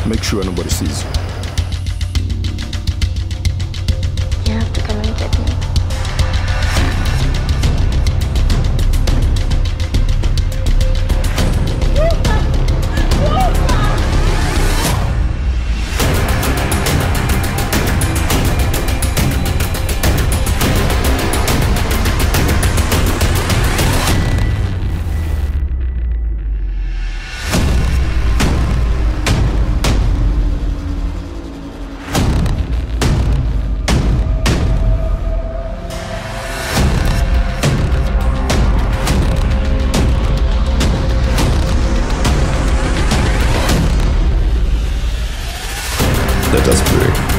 Make sure nobody sees you. You have to come and get me. Let us pray.